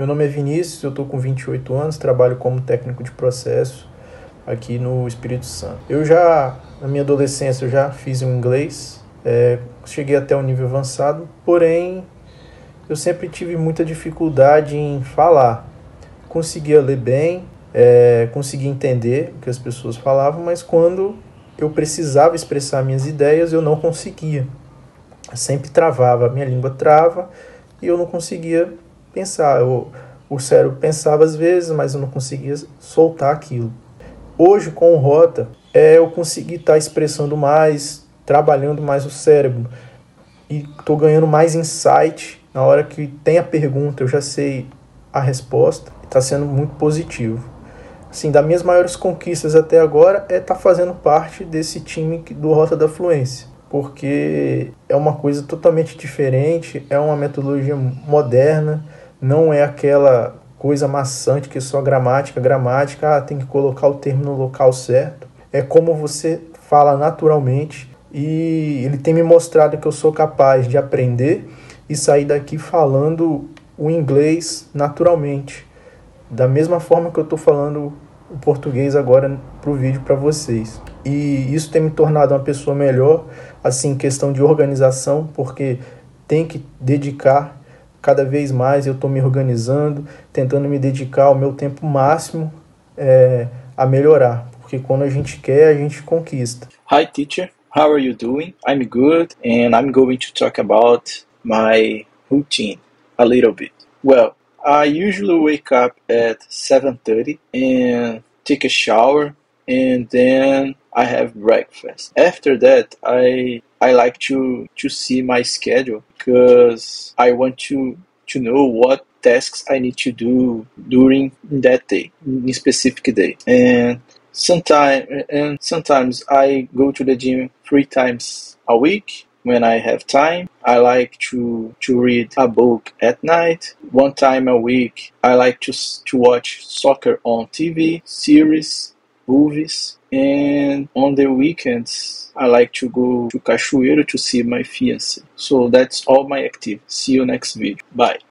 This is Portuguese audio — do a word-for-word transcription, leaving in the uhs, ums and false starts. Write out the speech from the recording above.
Meu nome é Vinícius, eu estou com vinte e oito anos, trabalho como técnico de processo aqui no Espírito Santo. Eu já, na minha adolescência, eu já fiz um inglês, é, cheguei até um nível avançado, porém eu sempre tive muita dificuldade em falar. Conseguia ler bem, é, conseguia entender o que as pessoas falavam, mas quando eu precisava expressar minhas ideias, eu não conseguia. Sempre travava, a minha língua trava e eu não conseguia pensar. Eu, o cérebro pensava às vezes, mas eu não conseguia soltar aquilo. Hoje, com o Rota, é, eu consegui estar expressando mais, trabalhando mais o cérebro e estou ganhando mais insight. Na hora que tem a pergunta, eu já sei a resposta. Está sendo muito positivo. Assim, das minhas maiores conquistas até agora é estar fazendo parte desse time do Rota da Fluência, porque é uma coisa totalmente diferente, é uma metodologia moderna, não é aquela coisa maçante que é só gramática, gramática, ah, tem que colocar o termo no local certo. É como você fala naturalmente, e ele tem me mostrado que eu sou capaz de aprender e sair daqui falando o inglês naturalmente, da mesma forma que eu estou falando o português agora para o vídeo para vocês. E isso tem me tornado uma pessoa melhor, assim, questão de organização, porque tem que dedicar cada vez mais. Eu estou me organizando, tentando me dedicar ao meu tempo máximo é, a melhorar, porque quando a gente quer, a gente conquista. Hi teacher, how are you doing? I'm good, and I'm going to talk about my routine a little bit. Well, I usually wake up at seven thirty and take a shower, and then I have breakfast. After that, I I like to to see my schedule because I want to to know what tasks I need to do during that day, in specific day. And sometimes and sometimes I go to the gym three times a week. When I have time, I like to to read a book at night. One time a week, I like to to watch soccer on T V, series, movies, and on the weekends, I like to go to Cachoeiro to see my fiancé. So that's all my activities. See you next video. Bye.